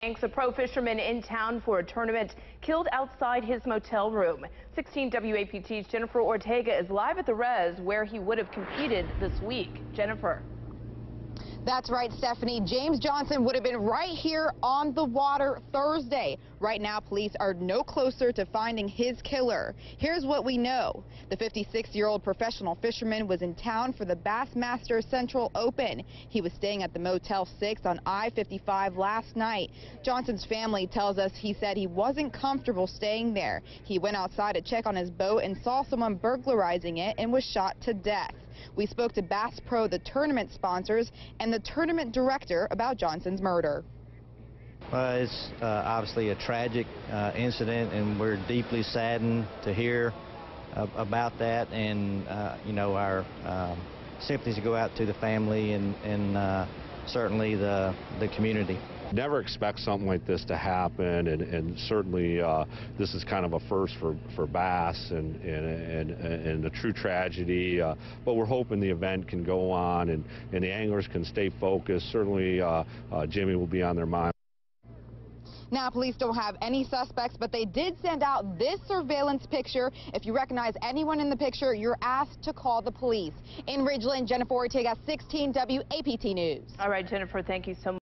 Thanks. A pro fisherman in town for a tournament killed outside his motel room. 16 WAPT's Jennifer Ortega is live at the res where he would have competed this week. Jennifer. That's right, Stephanie. James Johnson would have been right here on the water Thursday. Right now, police are no closer to finding his killer. Here's what we know. The 56-year-old professional fisherman was in town for the Bassmaster Central Open. He was staying at the Motel 6 on I-55 last night. Johnson's family tells us he said he wasn't comfortable staying there. He went outside to check on his boat and saw someone burglarizing it and was shot to death. We spoke to Bass Pro, the tournament sponsors, and the tournament director about Johnson's murder. It's obviously a tragic incident, and we're deeply saddened to hear about that. And you know, our sympathies go out to the family and certainly the community. Never expect something like this to happen, and certainly this is kind of a first for bass and a true tragedy. But we're hoping the event can go on and the anglers can stay focused. Certainly Jimmy will be on their mind. Now, police don't have any suspects, but they did send out this surveillance picture. If you recognize anyone in the picture, you're asked to call the police. In Ridgeland, Jennifer Ortega, 16 WAPT News. All right, Jennifer, thank you so much.